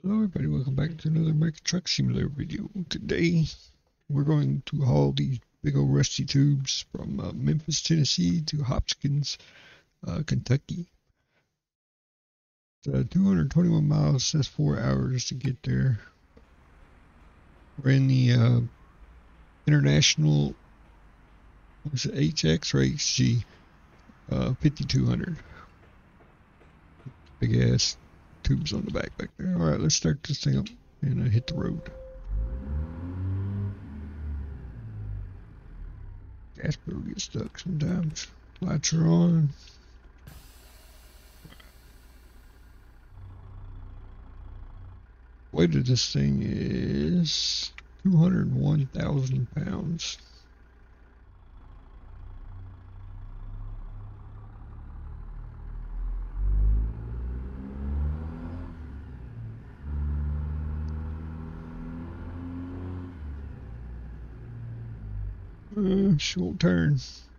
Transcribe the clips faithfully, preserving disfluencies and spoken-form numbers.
Hello everybody, welcome back to another American Truck Simulator video. Today we're going to haul these big old rusty tubes from uh, Memphis, Tennessee to Hopkins, uh, Kentucky. It's, uh, two hundred twenty-one miles, that's four hours to get there. We're in the uh, International, what is it, H X or H G uh, fifty-two hundred. Big ass tubes on the back back there. Alright, let's start this thing up and uh, hit the road. Gas pedal gets stuck sometimes. Lights are on. Weight of this thing is two hundred one thousand pounds. Uh, short turn.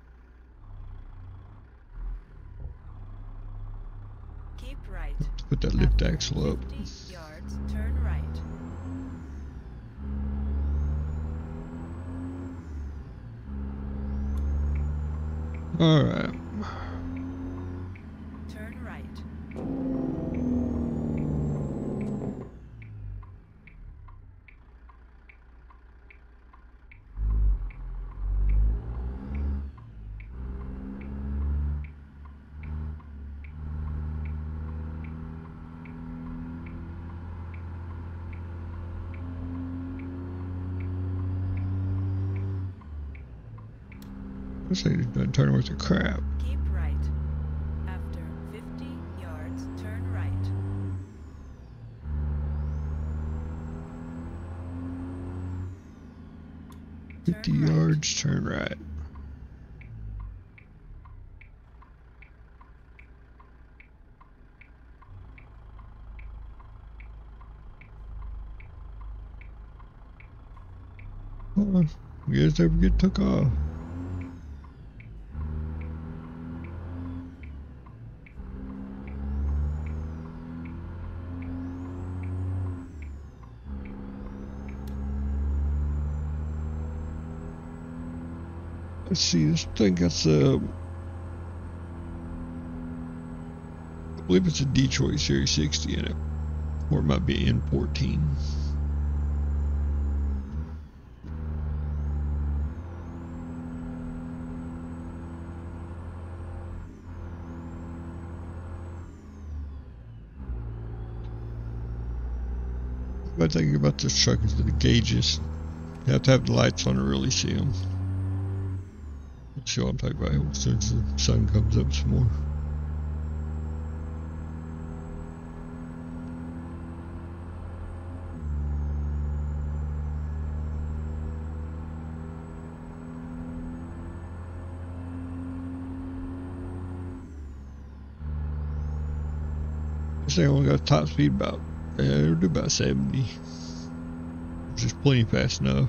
Keep right. Put that lift After axle up. fifty yards, turn right. Alright. Turn right. This thing is done turning with the crap. Keep right. After fifty yards, turn right. fifty Turn right. yards, turn right. Oh, you guys ever get took off? Let's see, this thing got a, I believe it's a Detroit Series sixty in it, or it might be N fourteen. My thing about this truck is that the gauges, you have to have the lights on to really see them. Let's see what I'm talking about as soon as the sun comes up some more. This thing only got top speed about, yeah, it'll do about seventy. Which is plenty fast enough.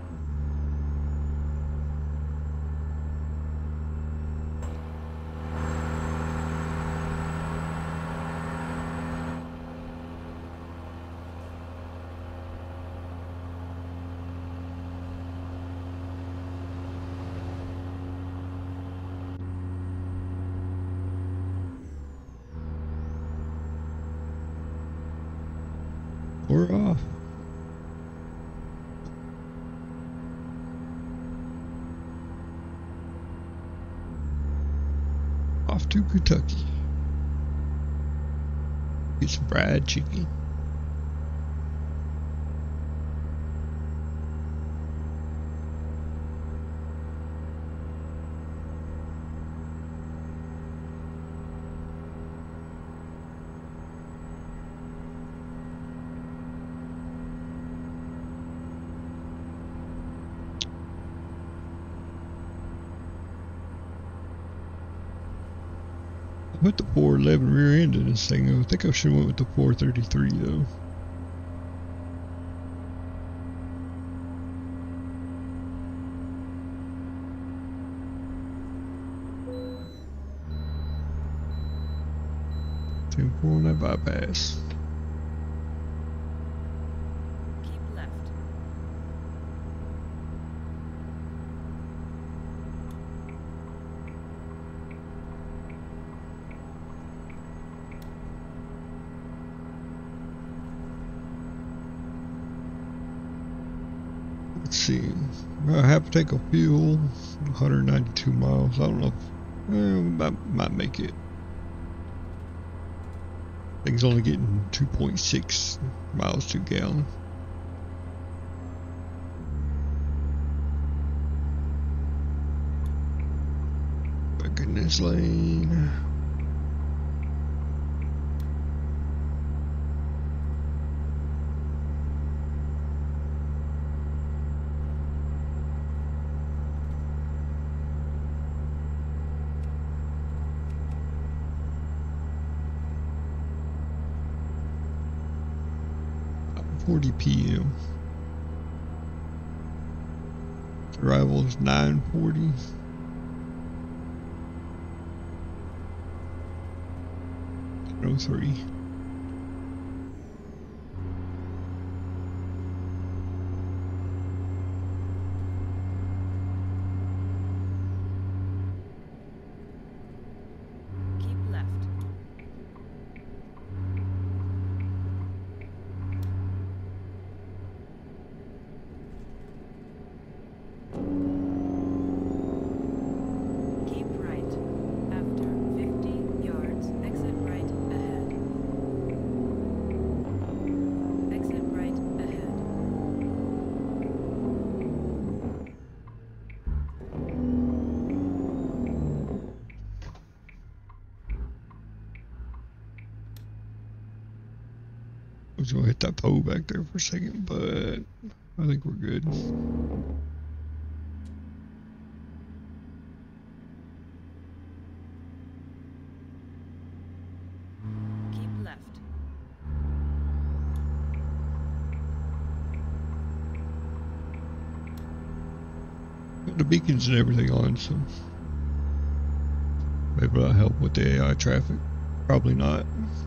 We're off. Off to Kentucky. Get some fried chicken. I put the four eleven rear end in this thing. I think I should have went with the four thirty-three though. ten four on that bypass. Let's see. I have to take a fuel. one hundred ninety-two miles. I don't know. If, eh, I might make it. Thing's only getting two point six miles to a gallon. Back in this lane. forty p m Arrival is nine forty. ten oh three. Keep left. Keep right. After fifty yards, exit right ahead. Exit right ahead. I was gonna hit that pole back there for a second, but I think we're good. Keep left. Got the beacons and everything on, so maybe that'll help with the A I traffic. Probably not.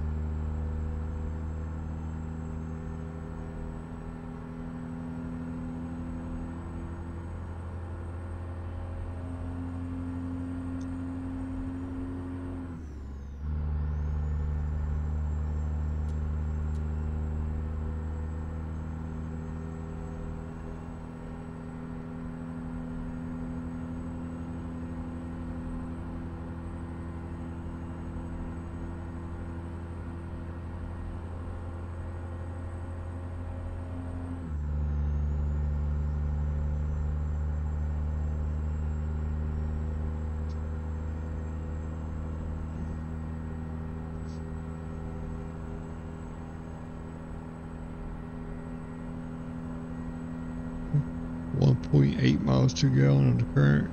one point eight miles to a gallon on the current.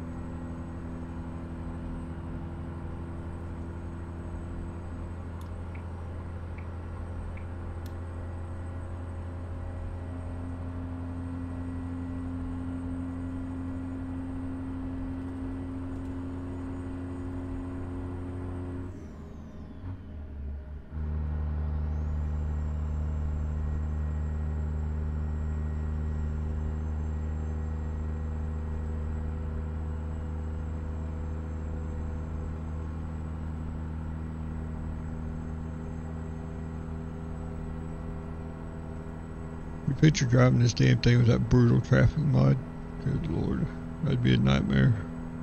You picture driving this damn thing with that brutal traffic mod? Good lord, that'd be a nightmare.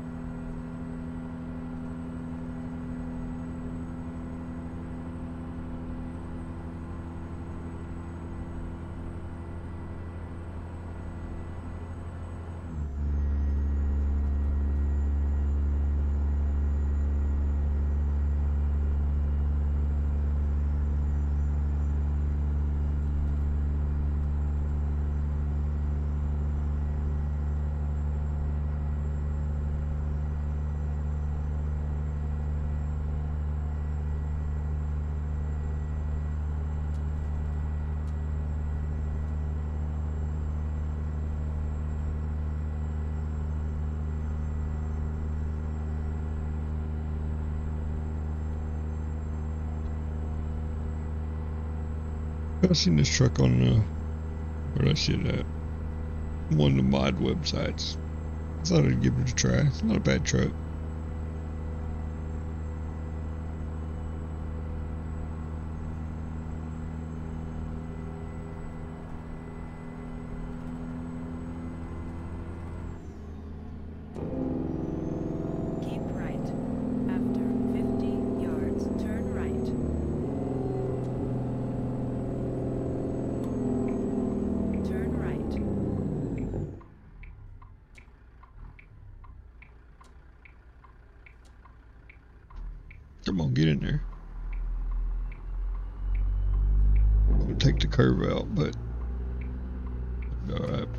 I've seen this truck on uh, where did I see it at? One of the mod websites. I thought I'd give it a try. It's not a bad truck. We'll take the curve out, but alright.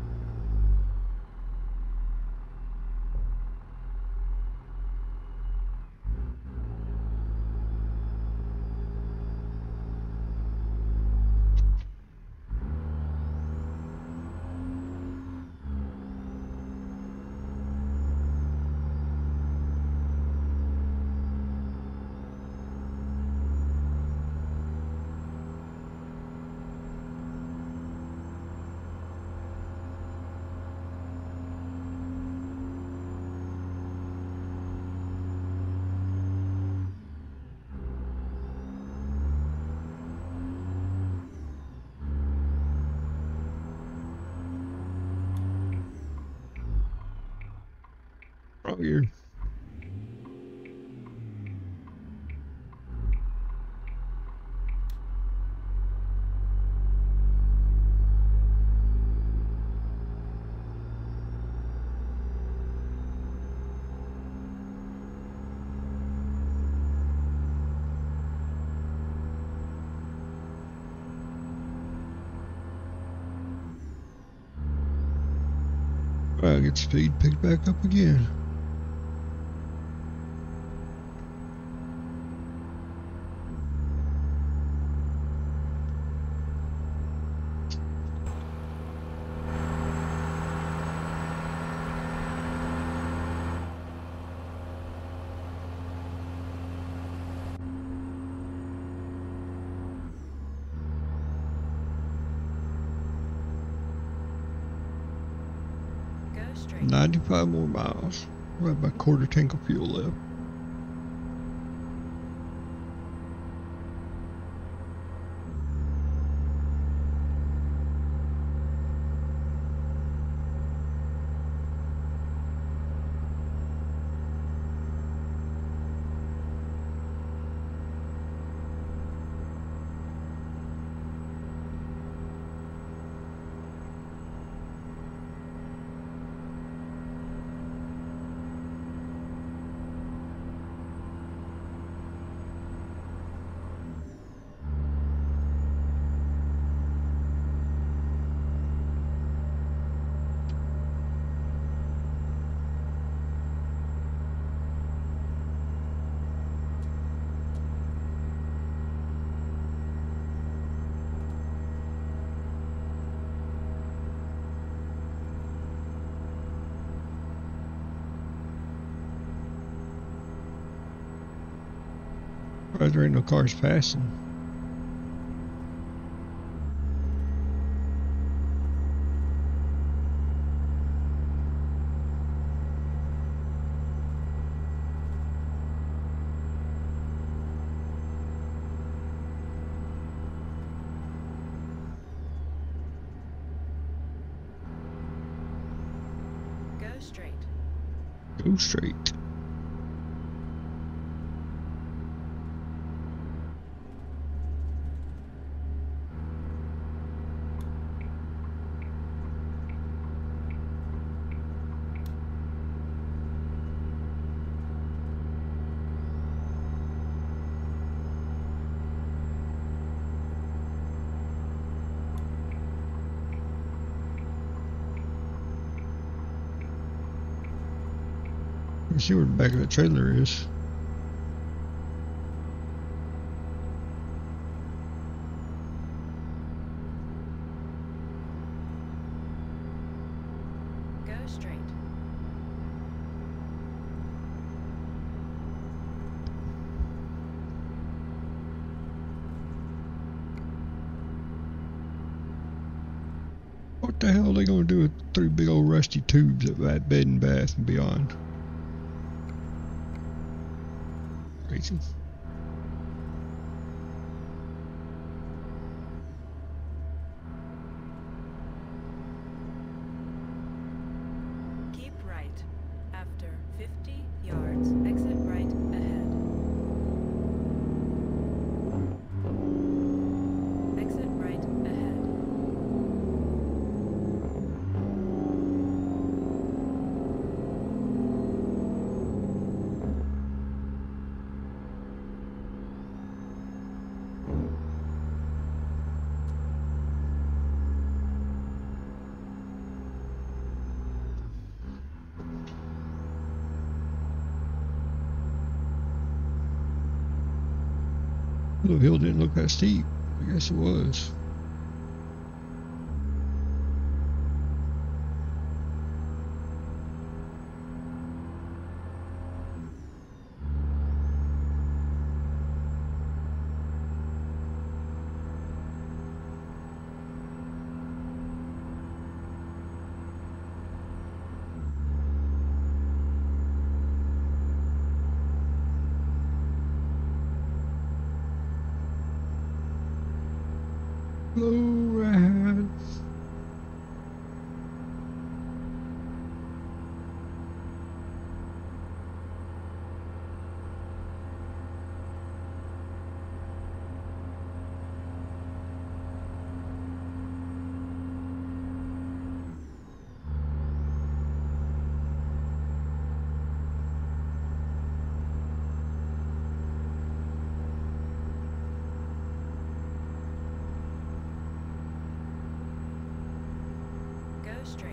Wrong ear. Alright, get speed picked back up again. Go straight. ninety-five more miles. We're about a quarter tank of fuel left. Right, there ain't no cars passing. Go straight. Go straight. Let's see where the back of the trailer is. Go straight. What the hell are they gonna do with three big old rusty tubes at that Bed and Bath and Beyond? Crazy. Keep right. After fifty yards, exit right ahead. Exit right ahead. The hill didn't look that steep. I guess it was. Low ride. Go straight.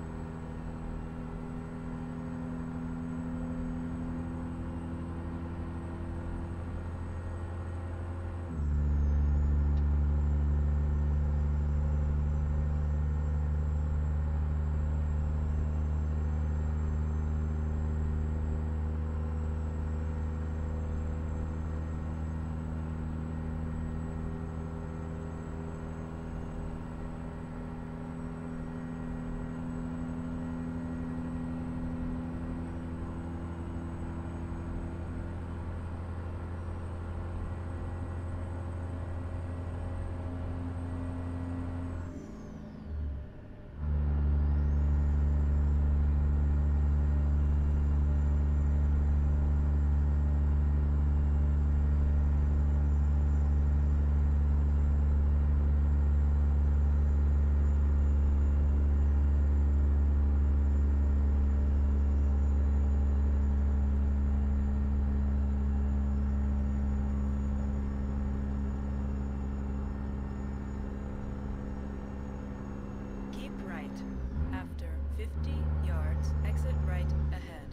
Keep right. After fifty yards, exit right ahead.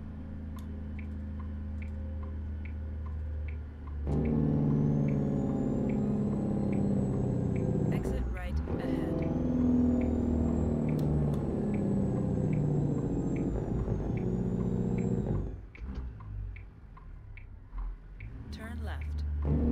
Exit right ahead. Turn left.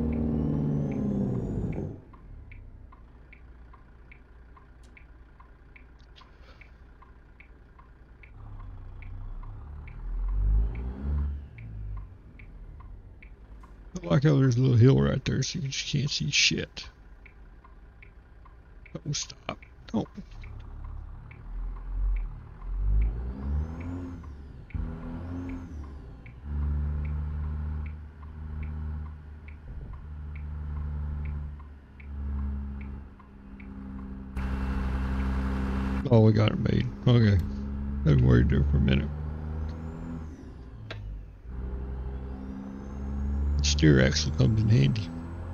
I like how there's a little hill right there so you just can't see shit. Don't stop. Don't. Oh, we got it made. Okay. I've been worried there for a minute. The steer axle comes in handy.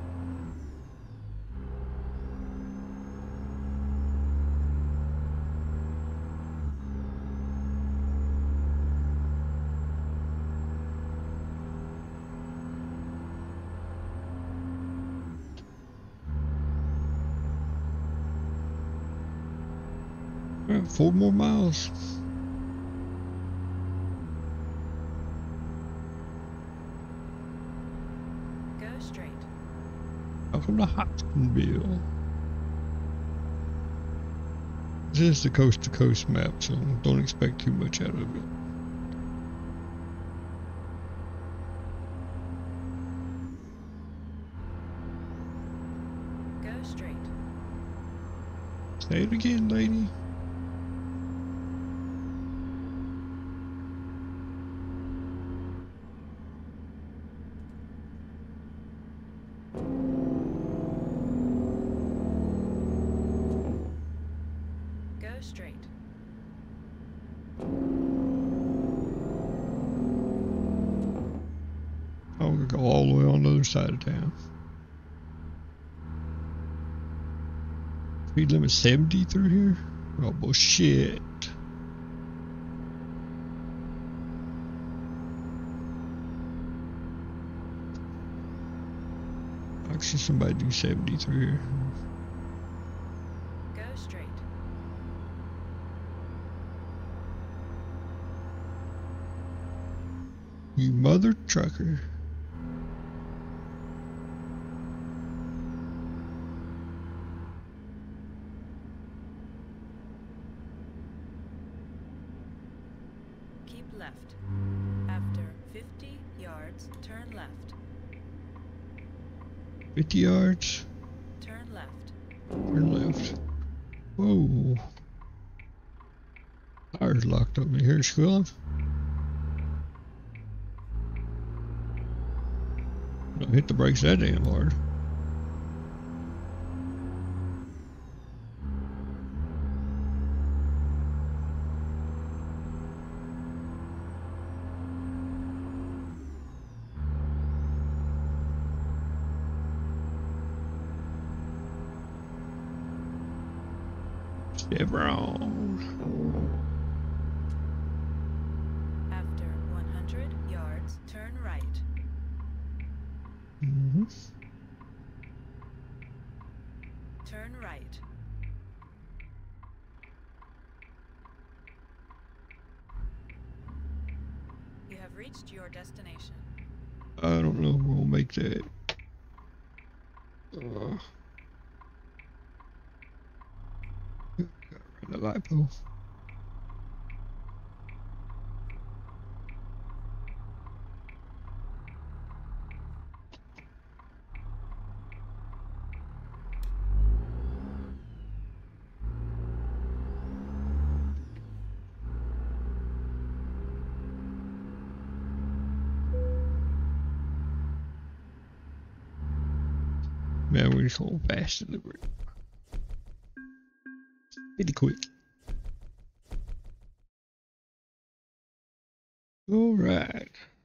All right, four more miles. Go straight. Welcome to Hopkinsville. This is the coast to coast map, so don't expect too much out of it. Go straight. Say it again, lady. Go straight. I'm gonna go all the way on the other side of town. Speed limit seventy through here? Oh, bullshit. see somebody do seventy through here. Go straight. You mother trucker. Keep left. After fifty yards, turn left. fifty yards. Turn left. Turn left. Whoa. Tire's locked up. You hear it squealing? Don't hit the brakes that damn hard. Chevron. After one hundred yards, turn right. Mm-hmm. Turn right. You have reached your destination. I don't know if we'll make that. Uh, gotta run the light pole. Man, we're just going fast delivery. Pretty quick. All right.